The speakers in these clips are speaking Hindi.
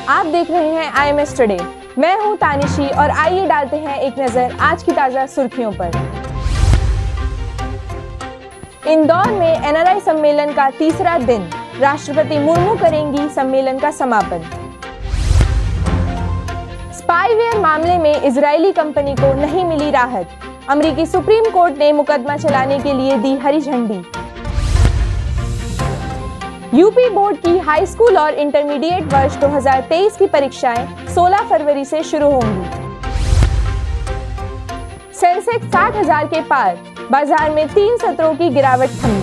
आप देख रहे हैं IMS टुडे। मैं हूं तानिशी और आइए डालते हैं एक नजर आज की ताजा सुर्खियों पर। इंदौर में NRI सम्मेलन का तीसरा दिन, राष्ट्रपति मुर्मू करेंगी सम्मेलन का समापन। स्पाईवेयर मामले में इजरायली कंपनी को नहीं मिली राहत, अमेरिकी सुप्रीम कोर्ट ने मुकदमा चलाने के लिए दी हरी झंडी। यूपी बोर्ड की हाई स्कूल और इंटरमीडिएट वर्ष 2023 की परीक्षाएं 16 फरवरी से शुरू होंगी। सेंसेक्स 60,000 के पार, बाजार में 3 सत्रों की गिरावट थमी।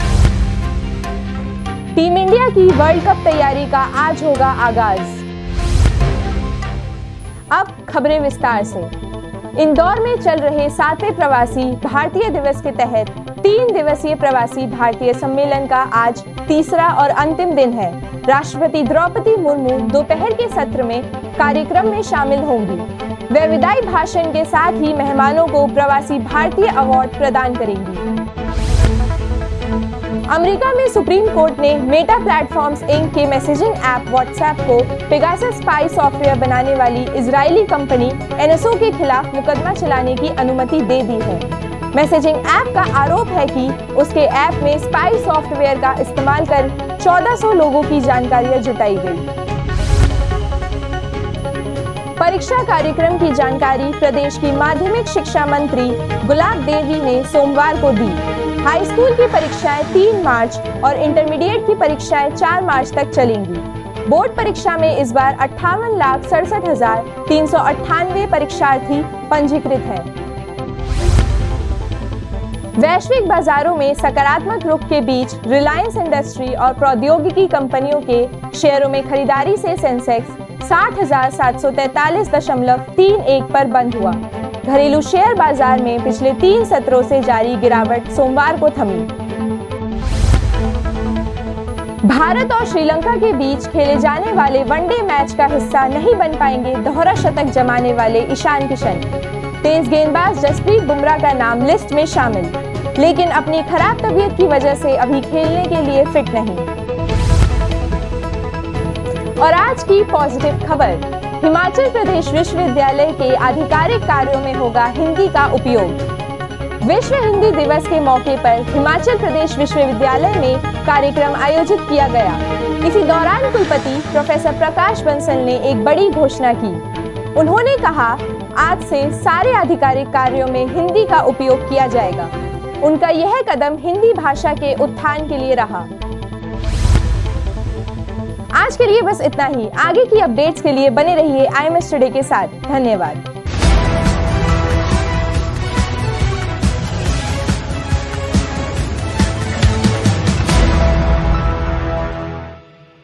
टीम इंडिया की वर्ल्ड कप तैयारी का आज होगा आगाज। अब खबरें विस्तार से। इंदौर में चल रहे 7वें प्रवासी भारतीय दिवस के तहत 3 दिवसीय प्रवासी भारतीय सम्मेलन का आज तीसरा और अंतिम दिन है। राष्ट्रपति द्रौपदी मुर्मू दोपहर के सत्र में कार्यक्रम में शामिल होंगी। वे विदाई भाषण के साथ ही मेहमानों को प्रवासी भारतीय अवार्ड प्रदान करेंगी। अमेरिका में सुप्रीम कोर्ट ने मेटा प्लेटफॉर्म्स इंक के मैसेजिंग ऐप व्हाट्सएप को पेगासस स्पाई सॉफ्टवेयर बनाने वाली इजरायली कंपनी NSO के खिलाफ मुकदमा चलाने की अनुमति दे दी है। मैसेजिंग ऐप का आरोप है कि उसके ऐप में स्पाई सॉफ्टवेयर का इस्तेमाल कर 1400 लोगों की जानकारियां जुटाई गई। परीक्षा कार्यक्रम की जानकारी प्रदेश की माध्यमिक शिक्षा मंत्री गुलाब देवी ने सोमवार को दी। हाई स्कूल की परीक्षाएं 3 मार्च और इंटरमीडिएट की परीक्षाएं 4 मार्च तक चलेंगी। बोर्ड परीक्षा में इस बार 58,67,398 परीक्षार्थी पंजीकृत हैं। वैश्विक बाजारों में सकारात्मक रुख के बीच रिलायंस इंडस्ट्री और प्रौद्योगिकी कंपनियों के शेयरों में खरीदारी से सेंसेक्स 60,743.31 पर बंद हुआ। घरेलू शेयर बाजार में पिछले 3 सत्रों से जारी गिरावट सोमवार को थमी। भारत और श्रीलंका के बीच खेले जाने वाले वनडे मैच का हिस्सा नहीं बन पाएंगे दोहरा शतक जमाने वाले ईशान किशन। तेज गेंदबाज जसप्रीत बुमराह का नाम लिस्ट में शामिल, लेकिन अपनी खराब तबीयत की वजह से अभी खेलने के लिए फिट नहीं। और आज की पॉजिटिव खबर, हिमाचल प्रदेश विश्वविद्यालय के आधिकारिक कार्यों में होगा हिंदी का उपयोग। विश्व हिंदी दिवस के मौके पर हिमाचल प्रदेश विश्वविद्यालय में कार्यक्रम आयोजित किया गया। इसी दौरान कुलपति प्रोफेसर प्रकाश बंसल ने एक बड़ी घोषणा की। उन्होंने कहा, आज से सारे आधिकारिक कार्यों में हिंदी का उपयोग किया जाएगा। उनका यह कदम हिंदी भाषा के उत्थान के लिए रहा। आज के लिए बस इतना ही। आगे की अपडेट्स के लिए बने रहिए IMS टुडे के साथ। धन्यवाद।